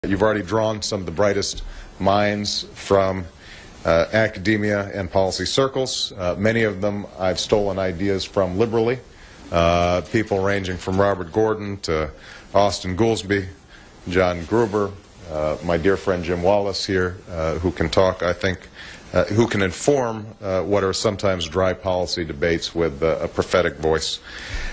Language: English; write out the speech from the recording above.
You've already drawn some of the brightest minds from academia and policy circles. Many of them I've stolen ideas from liberally. People ranging from Robert Gordon to Austin Goolsbee, John Gruber, my dear friend Jim Wallace here, who can talk, I think, who can inform what are sometimes dry policy debates with a prophetic voice.